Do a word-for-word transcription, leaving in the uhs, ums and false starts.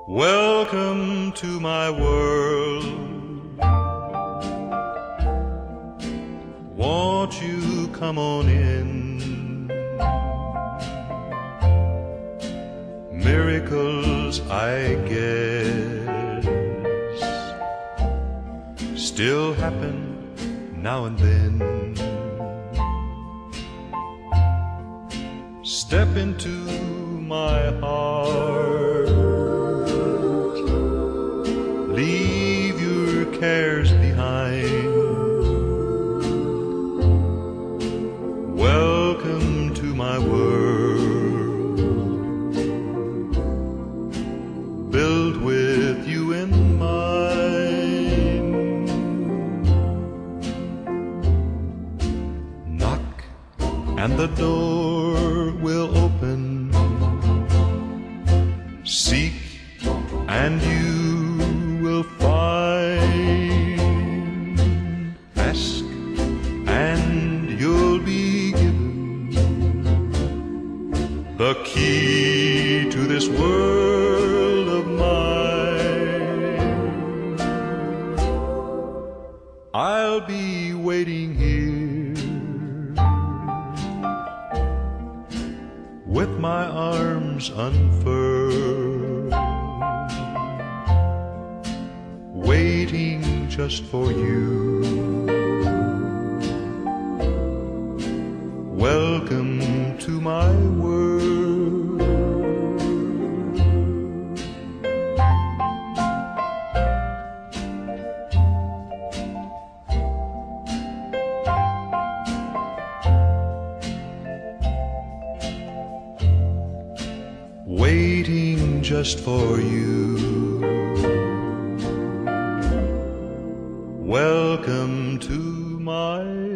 Welcome to my world. Won't you come on in? Miracles, I guess, still happen now and then. Step into my heart, leave your cares behind. Welcome to my world, built with you in mind. Knock and the door will open. Seek and you will find. Ask and you'll be given the key to this world of mine. I'll be waiting here with my arms unfurled, waiting just for you. Welcome to my world. Waiting just for you. Welcome to my